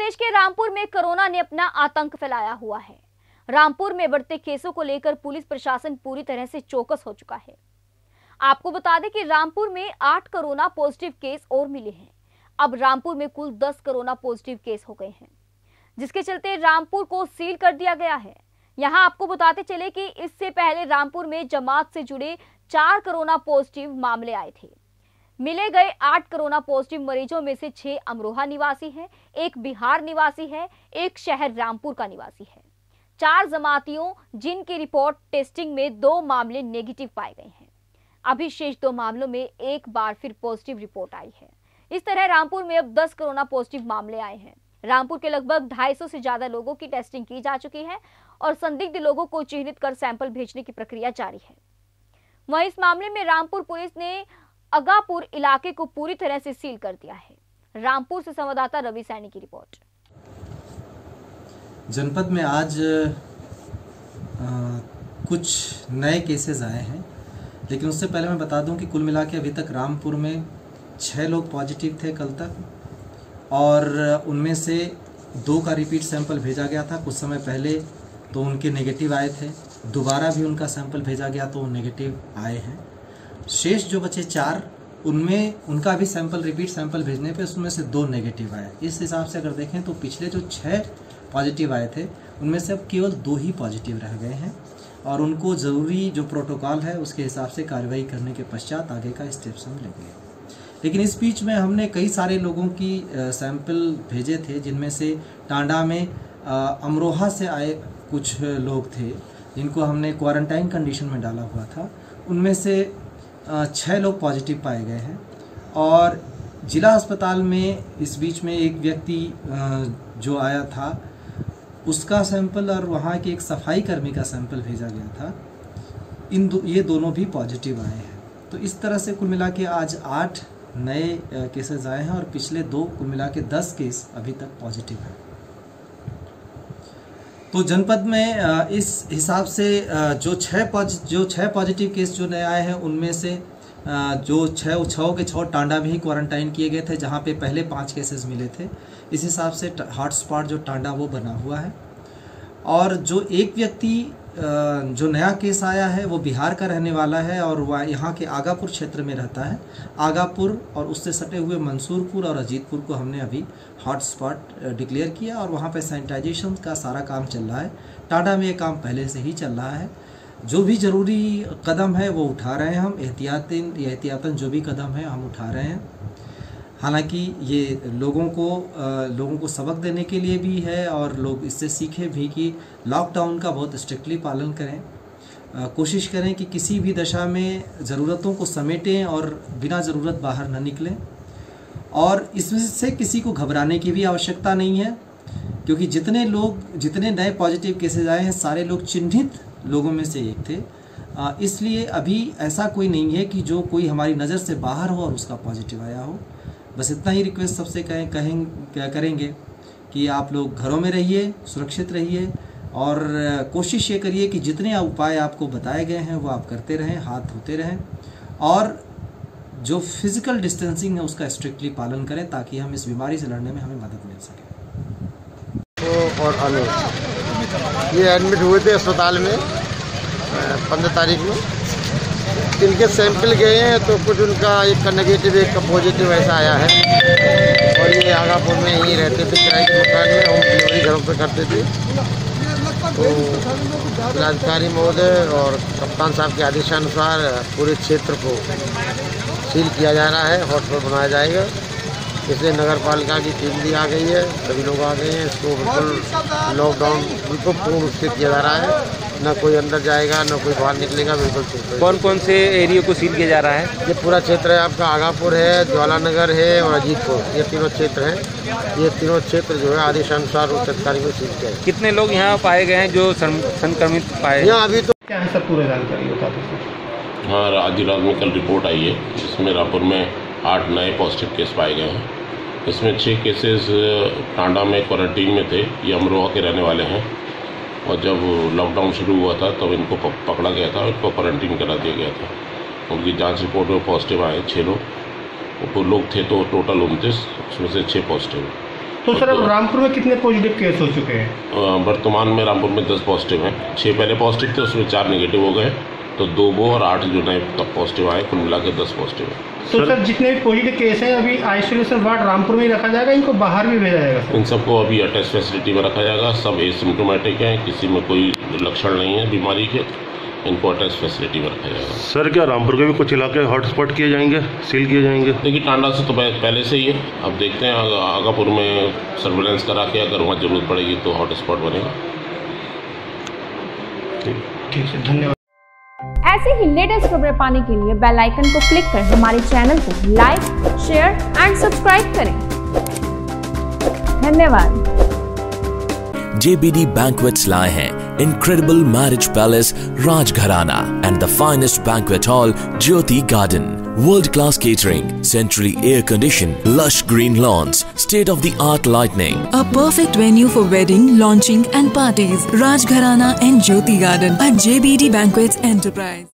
प्रदेश के रामपुर में कोरोना ने अपना आतंक फैलाया हुआ है। रामपुर में बढ़ते केसों को लेकर पुलिस प्रशासन पूरी तरह से चौकस हो चुका है। आपको बता दें कि रामपुर में 8 कोरोना पॉजिटिव केस और मिले हैं। अब रामपुर में कुल 10 कोरोना पॉजिटिव केस हो गए हैं, जिसके चलते रामपुर को सील कर दिया गया है। यहां आपको बताते चले कि इससे पहले रामपुर में जमात से जुड़े 4 कोरोना पॉजिटिव मामले आए थे। मिले गए 8 कोरोना पॉजिटिव मरीजों में से 6 अमरोहा निवासी हैं, 1 बिहार निवासी है, 1 शहर रामपुर का निवासी है। 4 जमातियों जिनकी रिपोर्ट टेस्टिंग में 2 मामले नेगेटिव पाए गए हैं। अभी शेष 2 मामलों में एक बार फिर पॉजिटिव रिपोर्ट आई है। इस तरह रामपुर में अब 10 कोरोना पॉजिटिव मामले आए हैं। रामपुर के लगभग 250 से ज्यादा लोगों की टेस्टिंग की जा चुकी है और संदिग्ध लोगों को चिन्हित कर सैंपल भेजने की प्रक्रिया जारी है। वहीं इस मामले में रामपुर पुलिस ने अगापुर इलाके को पूरी तरह से सील कर दिया है। रामपुर से संवाददाता रवि सैनी की रिपोर्ट। जनपद में आज कुछ नए केसेस आए हैं, लेकिन उससे पहले मैं बता दूं कि कुल मिला के अभी तक रामपुर में 6 लोग पॉजिटिव थे कल तक, और उनमें से 2 का रिपीट सैंपल भेजा गया था कुछ समय पहले, तो उनके नेगेटिव आए थे। दोबारा भी उनका सैंपल भेजा गया तो नेगेटिव आए हैं। शेष जो बचे 4, उनमें उनका भी सैंपल रिपीट सैंपल भेजने पे उसमें से 2 नेगेटिव आए। इस हिसाब से अगर देखें तो पिछले जो 6 पॉजिटिव आए थे उनमें से अब केवल 2 ही पॉजिटिव रह गए हैं, और उनको ज़रूरी जो प्रोटोकॉल है उसके हिसाब से कार्रवाई करने के पश्चात आगे का स्टेप्स हम लेंगे। लेकिन इस बीच में हमने कई सारे लोगों की सैंपल भेजे थे, जिनमें से टांडा में अमरोहा से आए कुछ लोग थे जिनको हमने क्वारंटाइन कंडीशन में डाला हुआ था। उनमें से 6 लोग पॉजिटिव पाए गए हैं, और जिला अस्पताल में इस बीच में एक व्यक्ति जो आया था उसका सैंपल और वहाँ के एक सफाई कर्मी का सैंपल भेजा गया था। ये दोनों भी पॉजिटिव आए हैं। तो इस तरह से कुल मिला के आज 8 नए केसेस आए हैं, और पिछले 2 कुल मिला के 10 केस अभी तक पॉजिटिव हैं। तो जनपद में इस हिसाब से जो 6 पॉजिटिव केस जो नए आए हैं उनमें से जो 6 के 6 टांडा में ही क्वारंटाइन किए गए थे, जहाँ पे पहले 5 केसेस मिले थे। इस हिसाब से हॉटस्पॉट जो टांडा वो बना हुआ है। और जो एक व्यक्ति जो नया केस आया है वो बिहार का रहने वाला है, और वह यहाँ के आगापुर क्षेत्र में रहता है। आगापुर और उससे सटे हुए मंसूरपुर और अजीतपुर को हमने अभी हॉटस्पॉट डिक्लेयर किया, और वहाँ पे सैनिटाइजेशन का सारा काम चल रहा है। टांडा में ये काम पहले से ही चल रहा है। जो भी ज़रूरी कदम है वो उठा रहे हैं हम, एहतियातन जो भी कदम है हम उठा रहे हैं। हालांकि ये लोगों को सबक देने के लिए भी है, और लोग इससे सीखे भी कि लॉकडाउन का बहुत स्ट्रिक्टली पालन करें। कोशिश करें कि किसी भी दशा में ज़रूरतों को समेटें और बिना ज़रूरत बाहर न निकलें। और इससे किसी को घबराने की भी आवश्यकता नहीं है, क्योंकि जितने नए पॉजिटिव केसेज आए हैं सारे लोग चिन्हित लोगों में से एक थे। इसलिए अभी ऐसा कोई नहीं है कि जो कोई हमारी नज़र से बाहर हो और उसका पॉजिटिव आया हो। बस इतना ही रिक्वेस्ट सबसे करेंगे कि आप लोग घरों में रहिए, सुरक्षित रहिए, और कोशिश ये करिए कि जितने उपाय आपको बताए गए हैं वो आप करते रहें, हाथ धोते रहें, और जो फिज़िकल डिस्टेंसिंग है उसका स्ट्रिक्टली पालन करें, ताकि हम इस बीमारी से लड़ने में हमें मदद मिल सके। और अनु ये एडमिट हुए थे अस्पताल में 15 तारीख में। इनके सैंपल गए हैं तो कुछ उनका एक का नेगेटिव, एक का पॉजिटिव ऐसा आया है। और ये आगापुर में ही रहते थे, किराए के मकान में, होम डिलीवरी घरों पे करते थे। तो जिलाधिकारी महोदय और कप्तान साहब के आदेशानुसार पूरे क्षेत्र को सील किया जा रहा है, हॉटस्पॉट बनाया जाएगा। इसलिए नगर पालिका की टीम भी आ गई है, सभी लोग आ गए हैं। इसको बिल्कुल लॉकडाउन बिल्कुल पूर्ण रूप से किया जा रहा है। न कोई अंदर जाएगा, न कोई बाहर निकलेगा, बिल्कुल। कौन कौन से एरिया को सील किया जा रहा है? ये पूरा क्षेत्र है आपका, आगापुर है, ज्वालानगर है और अजीतपुर, ये तीनों क्षेत्र हैं। ये तीनों क्षेत्र जो है आदेशानुसार उच्च अधिकारी को सील किया है। कितने लोग यहाँ पाए गए हैं जो संक्रमित पाए? यहाँ अभी तो क्या है, सब पूरा जानकारी होता है। हाँ, आज रात में कल रिपोर्ट आई है, जिसमें रामपुर में 8 नए पॉजिटिव केस पाए गए हैं। इसमें 6 केसेस टांडा में क्वारंटीन में थे। ये अमरोहा के रहने वाले हैं, और जब लॉकडाउन शुरू हुआ था तब इनको पकड़ा गया था, इनको क्वारंटीन करा दिया गया था। उनकी जांच रिपोर्ट में पॉजिटिव आए 6 लोग। वो लोग थे तो टोटल 29, उसमें से 6 पॉजिटिव। तो सर अब रामपुर में कितने पॉजिटिव केस हो चुके हैं? वर्तमान में रामपुर में 10 पॉजिटिव हैं। 6 पहले पॉजिटिव थे, उसमें 4 नेगेटिव हो गए, तो 2 वो और 8 जो नए पॉजिटिव आए, कुल मिला के 10 पॉजिटिव है। तो सर जितने भी पॉजिटिव केस हैं अभी आइसोलेशन वार्ड रामपुर में ही रखा जाएगा, इनको बाहर भी भेजा जाएगा? इन सबको अभी अटैच फैसिलिटी में रखा जाएगा। सब एसिम्प्टोमेटिक हैं, किसी में कोई लक्षण नहीं है बीमारी के, इनको अटैच फैसिलिटी में रखा जाएगा। सर क्या रामपुर के भी कुछ इलाके हॉटस्पॉट किए जाएंगे, सील किए जाएंगे? देखिए टांडा से तो पहले से ही है, अब देखते हैं आगापुर में सर्विलेंस करा के अगर वहाँ जरूरत पड़ेगी तो हॉटस्पॉट बनेगा। ठीक है, धन्यवाद। ऐसे ही लेटेस्ट खबरें पाने के लिए बेल आइकन को क्लिक कर हमारे चैनल को लाइक, शेयर एंड सब्सक्राइब करें। धन्यवाद। JBD Banquets लाए हैं incredible marriage palace Rajgharana and the finest banquet hall Jyoti Garden. World-class catering, centrally air-conditioned, lush green lawns, state-of-the-art lighting. A perfect venue for wedding, launching and parties. Rajgharana and Jyoti Garden at JBD Banquets Enterprise.